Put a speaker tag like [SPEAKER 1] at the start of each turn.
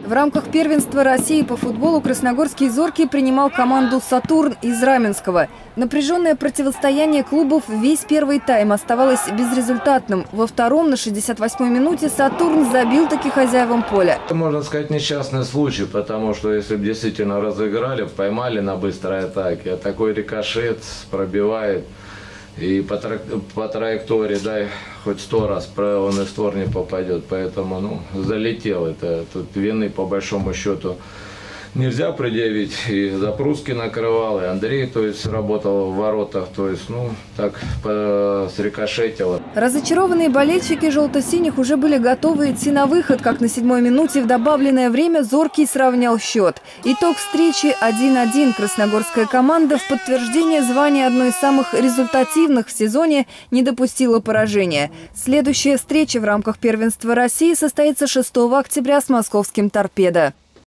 [SPEAKER 1] В рамках первенства России по футболу красногорский «Зоркий» принимал команду «Сатурн» из Раменского. Напряженное противостояние клубов весь первый тайм оставалось безрезультатным. Во втором, на 68-й минуте, «Сатурн» забил таки хозяевам поля.
[SPEAKER 2] Это, можно сказать, несчастный случай, потому что если бы действительно разыграли, поймали на быстрой атаке, а такой рикошет пробивает. И по траектории, дай хоть 100 раз, он и в створ не попадет. Поэтому, залетел это. Тут вины, по большому счету, нельзя предъявить. И Запрудский накрывал, и Андрей, работал в воротах. Так срикошетило.
[SPEAKER 1] Разочарованные болельщики желто-синих уже были готовы идти на выход. Как на 7-й минуте в добавленное время «Зоркий» сравнял счет. Итог встречи 1-1. Красногорская команда в подтверждение звания одной из самых результативных в сезоне не допустила поражения. Следующая встреча в рамках первенства России состоится 6 октября с московским «Торпедо».